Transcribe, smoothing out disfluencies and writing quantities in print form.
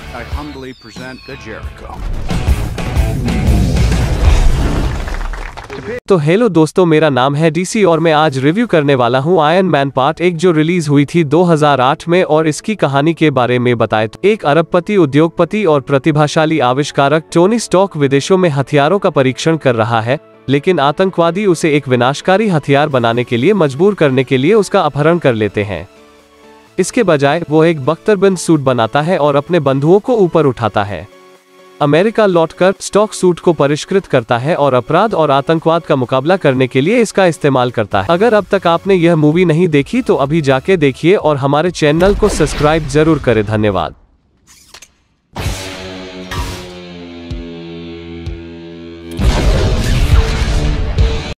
I humbly present the Jericho. तो hello दोस्तों, मेरा नाम है डीसी और मैं आज रिव्यू करने वाला हूं आयरन मैन पार्ट 1 जो रिलीज हुई थी 2008 में। और इसकी कहानी के बारे में बताए तो एक अरबपति, उद्योगपति और प्रतिभाशाली आविष्कारक टोनी स्टार्क विदेशों में हथियारों का परीक्षण कर रहा है, लेकिन आतंकवादी उसे एक विनाशकारी हथियार बनाने के लिए मजबूर करने के लिए उसका अपहरण कर लेते हैं। इसके बजाय वो एक बख्तरबंद सूट बनाता है और अपने बंधुओं को ऊपर उठाता है। अमेरिका लौटकर स्टार्क सूट को परिष्कृत करता है और अपराध और आतंकवाद का मुकाबला करने के लिए इसका इस्तेमाल करता है। अगर अब तक आपने यह मूवी नहीं देखी तो अभी जाके देखिए और हमारे चैनल को सब्सक्राइब जरूर करें। धन्यवाद।